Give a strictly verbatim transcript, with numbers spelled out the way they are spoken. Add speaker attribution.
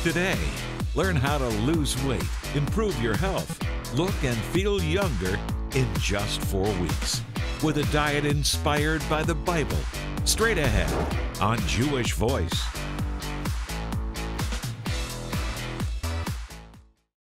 Speaker 1: Today, learn how to lose weight, improve your health, look and feel younger in just four weeks with a diet inspired by the Bible. Straight ahead on Jewish Voice.